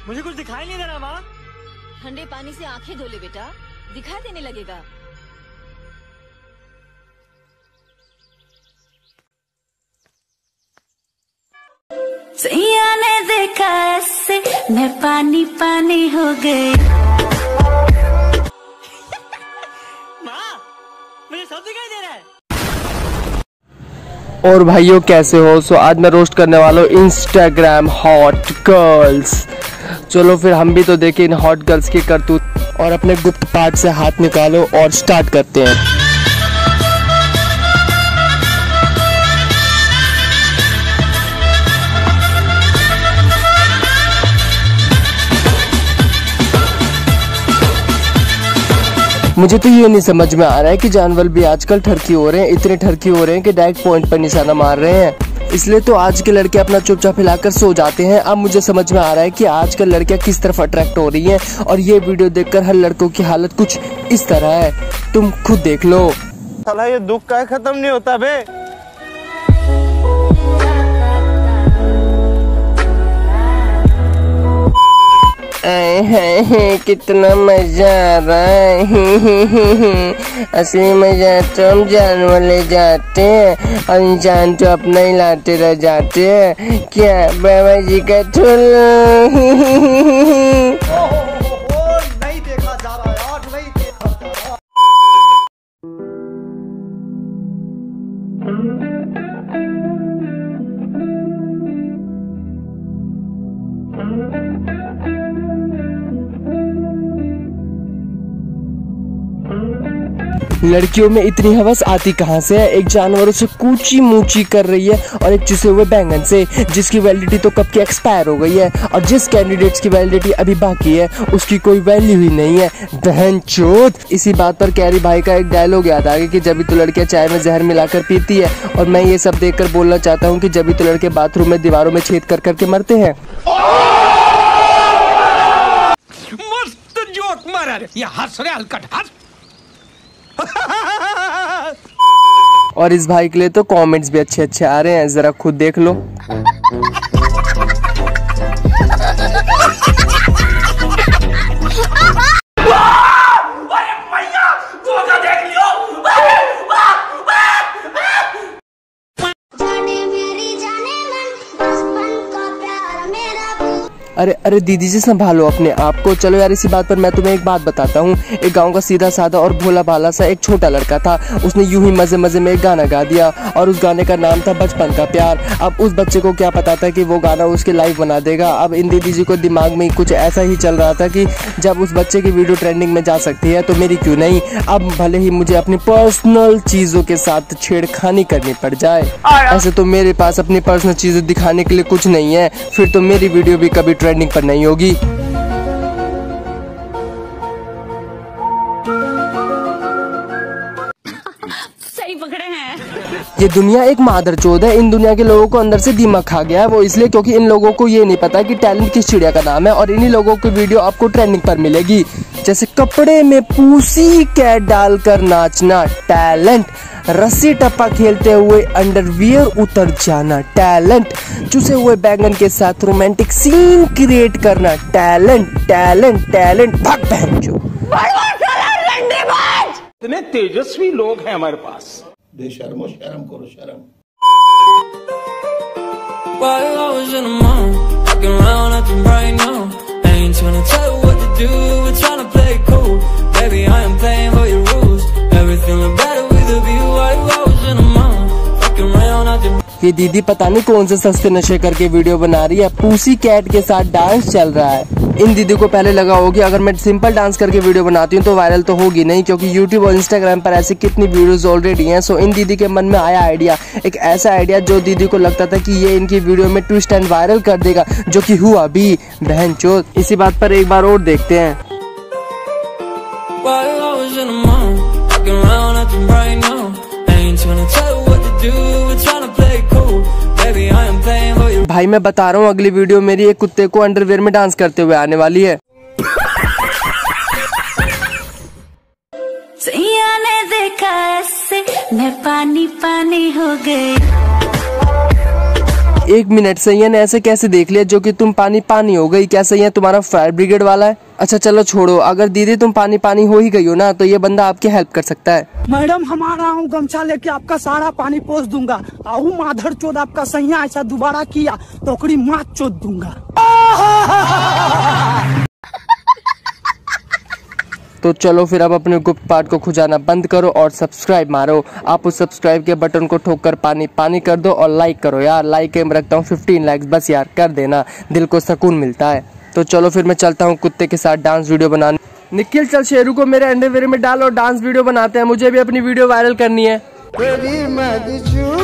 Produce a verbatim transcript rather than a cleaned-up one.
मुझे कुछ दिखाई नहीं दे रहा माँ। ठंडे पानी से आंखें धो ले बेटा, दिखाई देने लगेगा। सैया ने देखा ऐसे मैं पानी पानी हो गई। माँ मुझे सब दिखाई दे रहा है। और भाइयों कैसे हो? सो आज मैं रोस्ट करने वाला हूँ इंस्टाग्राम हॉट गर्ल्स। चलो फिर हम भी तो देखें इन हॉट गर्ल्स की करतूत और अपने गुप्त पार्ट से हाथ निकालो और स्टार्ट करते हैं। मुझे तो ये नहीं समझ में आ रहा है कि जानवर भी आजकल ठरकी हो रहे हैं, इतने ठरकी हो रहे हैं कि डायरेक्ट पॉइंट पर निशाना मार रहे हैं। इसलिए तो आज के लड़के अपना चुपचाप हिलाकर सो जाते हैं। अब मुझे समझ में आ रहा है कि आजकल लड़कियां किस तरफ अट्रैक्ट हो रही हैं और ये वीडियो देखकर हर लड़कों की हालत कुछ इस तरह है, तुम खुद देख लो। साला ये दुख का खत्म नहीं होता बे। आए हैं कितना मजा आ रहा है। असली मजा तो हम जानवर ले जाते हैं और इंसान तो अपना ही लाते रह जाते हैं। क्या बाबा जी का ठुल। नहीं देखा जा रहा यार, नहीं देखा जा रहा। लड़कियों में इतनी हवस आती कहाँ से है? एक जानवरों से कूची मूची कर रही है और एक चुसे हुए बैंगन से, जिसकी वैलिडिटी तो कब की एक्सपायर हो गई है और जिस कैंडिडेट्स की वैलिडिटी अभी बाकी है उसकी कोई वैल्यू ही नहीं है। बहनचोद। इसी बात पर कैरी भाई का एक डायलॉग याद आ गया कि जब भी तो लड़कियां चाय में जहर मिलाकर पीती है, और मैं ये सब देखकर बोलना चाहता हूँ कि जब भी तो लड़के बाथरूम में दीवारों में छेद कर करके मरते हैं। मस्त जोक मारा रे, ये हंस रे हलकट हंस। और इस भाई के लिए तो कमेंट्स भी अच्छे अच्छे आ रहे हैं, जरा खुद देख लो। अरे अरे दीदी जी संभालो अपने आप को। चलो यार इसी बात पर मैं तुम्हें एक बात बताता हूँ। एक गांव का सीधा साधा और भोला भाला सा एक छोटा लड़का था। उसने यूं ही मजे मजे में एक गाना गा दिया और उस गाने का नाम था बचपन का प्यार। अब उस बच्चे को क्या पता था कि वो गाना उसके लाइव बना देगा। अब इन दीदी जी को दिमाग में कुछ ऐसा ही चल रहा था कि जब उस बच्चे की वीडियो ट्रेंडिंग में जा सकती है तो मेरी क्यों नहीं। अब भले ही मुझे अपनी पर्सनल चीजों के साथ छेड़खानी करनी पड़ जाए। ऐसे तो मेरे पास अपनी पर्सनल चीजें दिखाने के लिए कुछ नहीं है, फिर तो मेरी वीडियो भी कभी ट्रेंडिंग पर नहीं होगी। सही पकड़े हैं। ये दुनिया एक मादरचोद है। इन दुनिया के लोगों को अंदर से दिमाग खा गया है। वो इसलिए क्योंकि इन लोगों को ये नहीं पता कि टैलेंट किस चिड़िया का नाम है और इन्हीं लोगों की वीडियो आपको ट्रेंडिंग पर मिलेगी। जैसे कपड़े में पूसी कैट डालकर नाचना टैलेंट, रस्सी टप्पा खेलते हुए अंडरवियर उतर जाना टैलेंट, चुसे हुए बैंगन के साथ रोमांटिक सीन क्रिएट करना टैलेंट टैलेंट टैलेंट। भाग बहन जो इतने तेजस्वी लोग हैं हमारे पास। बेशर्मो शर्म करो शर्म। While I was in the mall, walking around acting right now. I ain't tryna tell you what to do, we're tryna play it cool. Baby, I am playing by your rules. Everything look better with a view. While I was in the mall, walking around acting. ये दीदी पता नहीं कौन से सस्ते नशे करके video बना रही है। पूसी कैट के साथ डांस चल रहा है। इन दीदी को पहले लगा होगी अगर मैं सिंपल डांस करके वीडियो बनाती हूँ तो वायरल तो होगी नहीं, क्योंकि यूट्यूब और इंस्टाग्राम पर ऐसी कितनी वीडियोस ऑलरेडी हैं। सो इन दीदी के मन में आया आइडिया, एक ऐसा आइडिया जो दीदी को लगता था कि ये इनकी वीडियो में ट्विस्ट एंड वायरल कर देगा, जो कि हुआ भी। बहनचोद। इसी बात पर एक बार और देखते हैं। भाई मैं बता रहा हूँ अगली वीडियो मेरी एक कुत्ते को अंडरवियर में डांस करते हुए आने वाली है। सैया ने देखा ऐसे मैं पानी पानी हो गई। एक मिनट, सैया ने ऐसे कैसे देख लिया जो कि तुम पानी पानी हो गई? क्या सैया तुम्हारा फायर ब्रिगेड वाला है? अच्छा चलो छोड़ो, अगर दीदी तुम पानी पानी हो ही गई हो ना तो ये बंदा आपकी हेल्प कर सकता है। मैडम हमारा हूँ गमछा लेके आपका सारा पानी पोंछ दूंगा। आहू माधर चोद आपका सैया ऐसा दोबारा किया तो ओकरी माँ चोद दूंगा। तो चलो फिर अब अपने गुप्त पार्ट को खुजाना बंद करो और सब्सक्राइब मारो। आप उस सब्सक्राइब के बटन को ठोककर पानी पानी कर दो और लाइक करो यार। लाइक एम रखता हूँ फिफ्टीन लाइक्स, बस यार कर देना, दिल को सुकून मिलता है। तो चलो फिर मैं चलता हूँ कुत्ते के साथ डांस वीडियो बनाने। निखिल चल शेरू को मेरे अंडरवेयर में डाल और डांस वीडियो बनाते हैं, मुझे भी अपनी वीडियो वायरल करनी है।